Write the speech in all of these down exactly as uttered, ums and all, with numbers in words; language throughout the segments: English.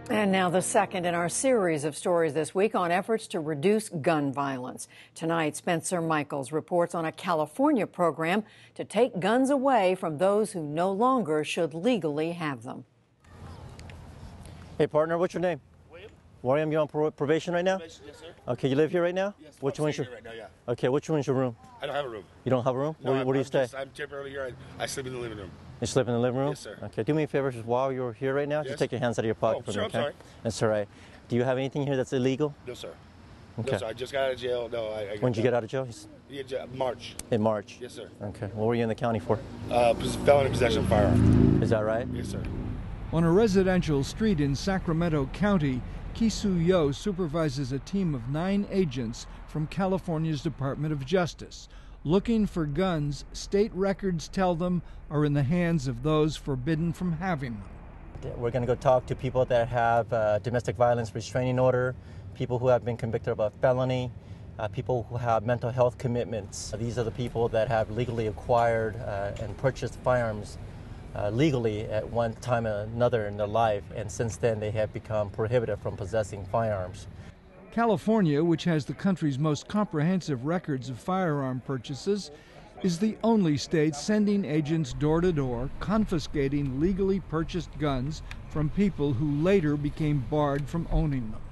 And now the second in our series of stories this week on efforts to reduce gun violence. Tonight, Spencer Michels reports on a California program to take guns away from those who no longer should legally have them. Hey, partner, what's your name? William. William, you on pro probation right now? Probation, yes, sir. Okay, you live here right now? Yes, which I'm one's your here right now, yeah. Okay, which one's your room? I don't have a room. You don't have a room? No, where, I'm, where do you I'm stay? Just, I'm temporarily here. I, I sleep in the living room. You sleep in the living room? Yes, sir. Okay, do me a favor, just while you're here right now, Yes. just take your hands out of your pocket Oh, for sure, me, I'm okay? sorry. That's all right. Do you have anything here that's illegal? No, sir. Okay. No, sir. I just got out of jail. No, I. I When did you get out of jail? Yeah, j- March. In March? Yes, sir. Okay, what were you in the county for? Uh, felon in possession of firearm. Is that right? Yes, sir. On a residential street in Sacramento County, Kisu Yo supervises a team of nine agents from California's Department of Justice, looking for guns state records tell them are in the hands of those forbidden from having them. We're going to go talk to people that have uh, domestic violence restraining order, people who have been convicted of a felony, uh, people who have mental health commitments. These are the people that have legally acquired uh, and purchased firearms uh, legally at one time or another in their life, and since then they have become prohibited from possessing firearms. California, which has the country's most comprehensive records of firearm purchases, is the only state sending agents door to door confiscating legally purchased guns from people who later became barred from owning them.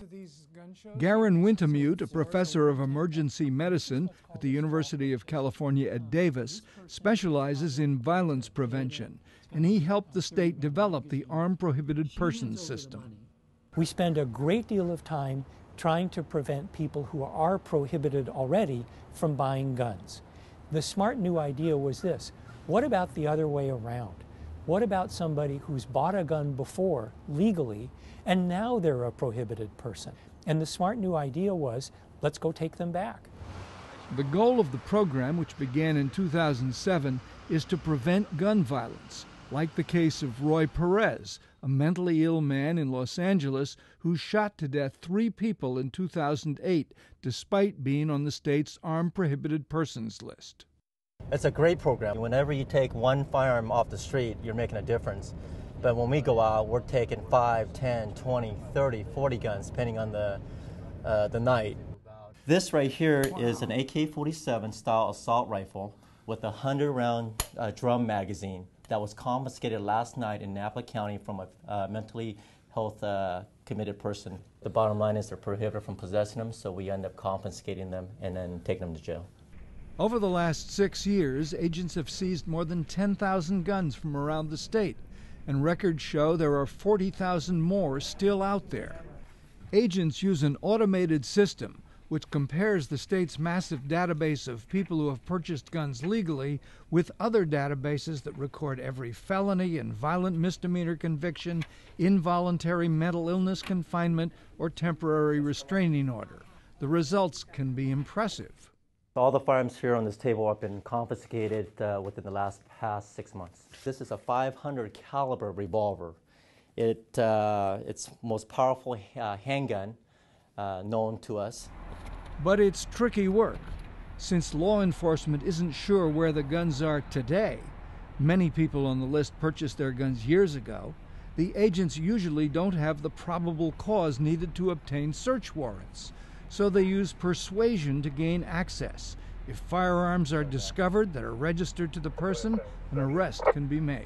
Garen Wintemute, a professor of emergency medicine at the University of California at Davis, specializes in violence prevention, and he helped the state develop the Armed Prohibited Persons system. We spend a great deal of time trying to prevent people who are prohibited already from buying guns. The smart new idea was this: what about the other way around? What about somebody who's bought a gun before legally and now they're a prohibited person? And the smart new idea was, let's go take them back. The goal of the program, which began in two thousand seven, is to prevent gun violence, like the case of Roy Perez, a mentally ill man in Los Angeles who shot to death three people in two thousand eight, despite being on the state's Armed Prohibited Persons list. It's a great program. Whenever you take one firearm off the street, you're making a difference. But when we go out, we're taking five, ten, twenty, thirty, forty guns, depending on the, uh, the night. This right here is an A K forty-seven style assault rifle with a hundred round uh, drum magazine that was confiscated last night in Napa County from a uh, mentally health uh, committed person. The bottom line is they're prohibited from possessing them, so we end up confiscating them and then taking them to jail. Over the last six years, agents have seized more than ten thousand guns from around the state, and records show there are forty thousand more still out there. Agents use an automated system which compares the state's massive database of people who have purchased guns legally with other databases that record every felony and violent misdemeanor conviction, involuntary mental illness confinement, or temporary restraining order. The results can be impressive. All the firearms here on this table have been confiscated uh, within the last past six months. This is a five hundred caliber revolver. It, uh, it's most powerful uh, handgun uh, known to us. But it's tricky work. Since law enforcement isn't sure where the guns are today, many people on the list purchased their guns years ago, the agents usually don't have the probable cause needed to obtain search warrants. So they use persuasion to gain access. If firearms are discovered that are registered to the person, an arrest can be made.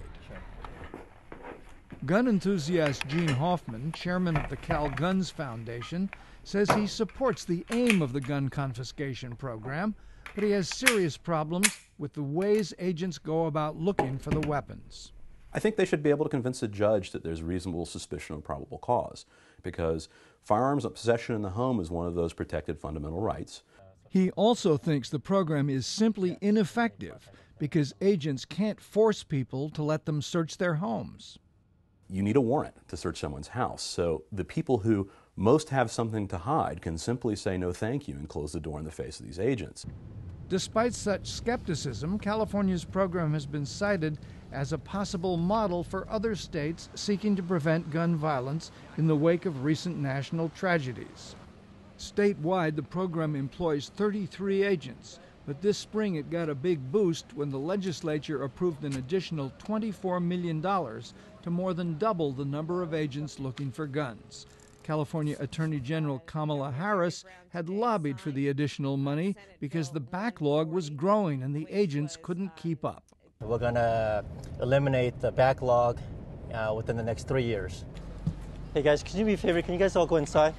Gun enthusiast Gene Hoffman, chairman of the Cal Guns Foundation, says he supports the aim of the gun confiscation program, but he has serious problems with the ways agents go about looking for the weapons. I think they should be able to convince a judge that there's reasonable suspicion of probable cause, because firearms possession in the home is one of those protected fundamental rights. He also thinks the program is simply ineffective because agents can't force people to let them search their homes. You need a warrant to search someone's house, so the people who most have something to hide can simply say no thank you and close the door in the face of these agents. Despite such skepticism, California's program has been cited as a possible model for other states seeking to prevent gun violence in the wake of recent national tragedies. Statewide, the program employs thirty-three agents, but this spring it got a big boost when the legislature approved an additional twenty-four million dollars to more than double the number of agents looking for guns. California Attorney General Kamala Harris had lobbied for the additional money because the backlog was growing and the agents couldn't keep up. We're going to eliminate the backlog uh, within the next three years. Hey guys, can you be a favor? Can you guys all go inside?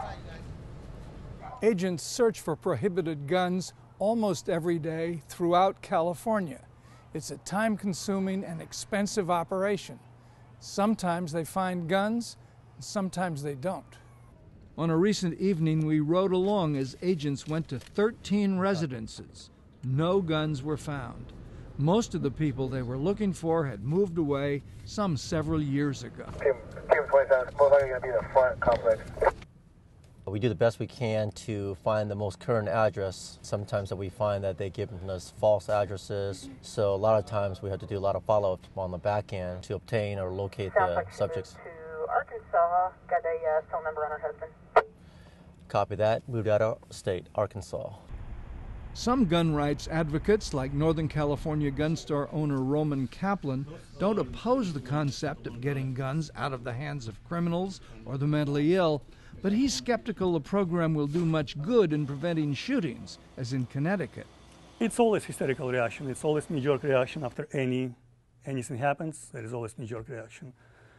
Agents search for prohibited guns almost every day throughout California. It's a time-consuming and expensive operation. Sometimes they find guns, sometimes they don't. On a recent evening, we rode along as agents went to thirteen residences. No guns were found. Most of the people they were looking for had moved away, some several years ago. Team, team twenty-seven, most likely going to be the front complex. We do the best we can to find the most current address. Sometimes that we find that they've given us false addresses, so a lot of times we have to do a lot of follow-up on the back end to obtain or locate Sounds the like subjects. To Arkansas, got a uh, phone number on her husband. Copy that. Moved out of state, Arkansas. Some gun rights advocates, like Northern California gun store owner Roman Kaplan, don't oppose the concept of getting guns out of the hands of criminals or the mentally ill, but he's skeptical the program will do much good in preventing shootings, as in Connecticut. It's always hysterical reaction. It's always knee-jerk reaction after any anything happens. There is always knee-jerk reaction.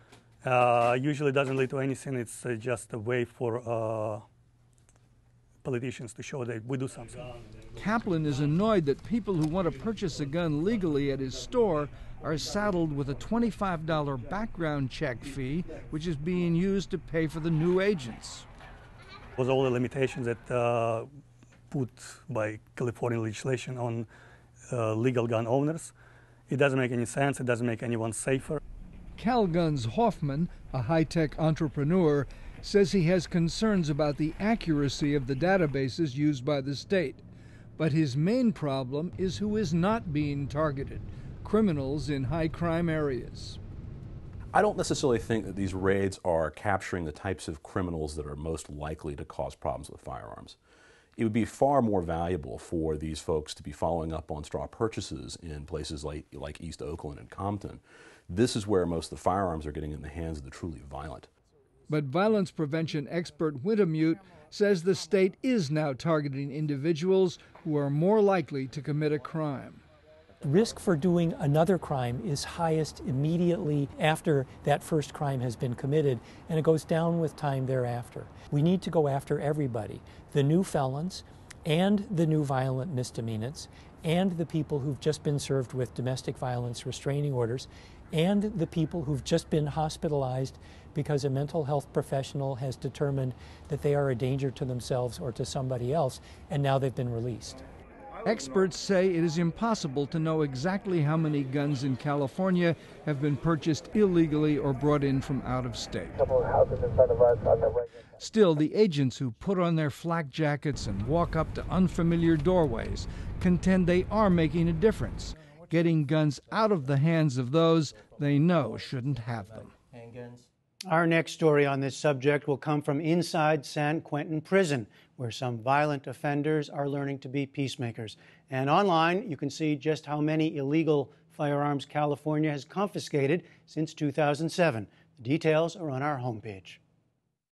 Uh, usually doesn't lead to anything. It's uh, just a way for uh, politicians to show that we do something. Kaplan is annoyed that people who want to purchase a gun legally at his store are saddled with a twenty-five dollar background check fee, which is being used to pay for the new agents. With all the limitations that uh, put by California legislation on uh, legal gun owners, it doesn't make any sense. It doesn't make anyone safer. Calguns Hoffman, a high-tech entrepreneur, says he has concerns about the accuracy of the databases used by the state. But his main problem is who is not being targeted: criminals in high-crime areas. I don't necessarily think that these raids are capturing the types of criminals that are most likely to cause problems with firearms. It would be far more valuable for these folks to be following up on straw purchases in places like, like East Oakland and Compton. This is where most of the firearms are getting in the hands of the truly violent. But violence prevention expert Wintemute says the state is now targeting individuals who are more likely to commit a crime. Risk for doing another crime is highest immediately after that first crime has been committed, and it goes down with time thereafter. We need to go after everybody, the new felons and the new violent misdemeanants, and the people who've just been served with domestic violence restraining orders, and the people who've just been hospitalized because a mental health professional has determined that they are a danger to themselves or to somebody else, and now they've been released. Experts say it is impossible to know exactly how many guns in California have been purchased illegally or brought in from out of state. Still, the agents who put on their flak jackets and walk up to unfamiliar doorways contend they are making a difference, getting guns out of the hands of those they know shouldn't have them. Handguns. Our next story on this subject will come from inside San Quentin Prison, where some violent offenders are learning to be peacemakers. And online, you can see just how many illegal firearms California has confiscated since two thousand seven. The details are on our homepage.